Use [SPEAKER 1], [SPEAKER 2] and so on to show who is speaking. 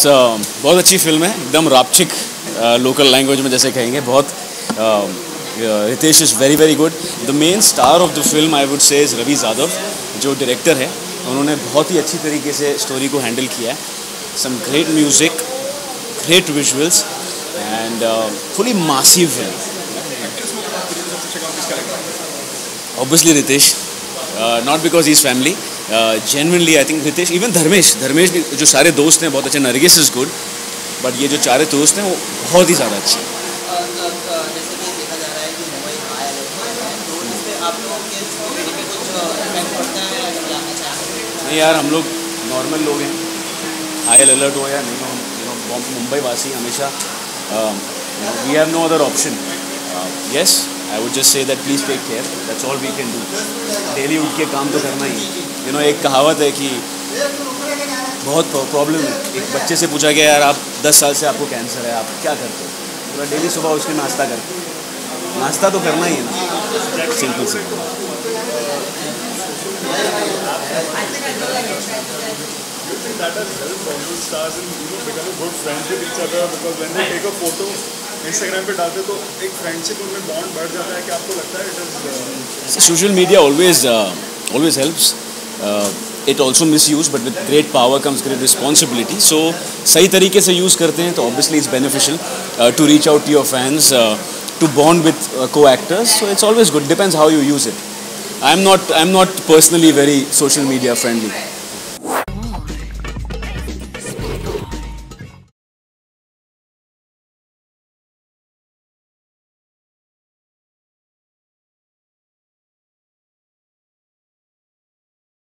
[SPEAKER 1] बहुत अच्छी फिल्म है, एकदम रापचिक लोकल लैंग्वेज में जैसे कहेंगे, बहुत Ritesh is very very good. The main star of the film I would say is Ravi Yadav, जो डायरेक्टर है। उन्होंने बहुत ही अच्छी तरीके से स्टोरी को हैंडल किया है। Some great music, great visuals and fully massive film. Obviously Ritesh, not because he is family, genuinely I think Ritesh, even Dharmesh भी, जो सारे दोस्त हैं बहुत अच्छे। नरगिस इज़ गुड, बट ये जो चारे दोस्त हैं वो बहुत ही ज़्यादा अच्छे हैं।
[SPEAKER 2] जैसे कि देखा जा रहा है कि मुंबई हाई अलर्ट है, तो इससे आप लोगों के कम्युनिटी पे कुछ इफेक्ट पड़ता है या जानना चाहेंगे?
[SPEAKER 1] नहीं यार, हम लोग नॉर्मल लोग हैं, हाई अलर्ट हो या नहीं हो, मुंबई वासी हमेशा we have no other option. Yes, I would just say that please take care, that's all we can do. Daily उठ के काम तो करना ही। एक कहावत है कि बहुत प्रॉब्लम है। एक बच्चे से पूछा गया, यार आप 10 साल से आपको कैंसर है, आप क्या करते हो? पूरा डेली सुबह उठ के नाश्ता करते हो। नाश्ता तो करना ही है ना, सिंपल से।
[SPEAKER 3] That has helped Bollywood stars in become a good friends with each other, because when they take a photo Instagram पे डालते तो एक फ्रेंडशिप उनमें बॉन्ड बढ़ जाता है। कि आपको लगता है it is
[SPEAKER 1] social media always helps. It also misuse, but with great power comes great responsibility. So सही तरीके से यूज़ करते हैं तो obviously it's beneficial to reach out to your fans, to bond with co-actors. So it's always good. Depends how you use it. I'm not personally very social media friendly.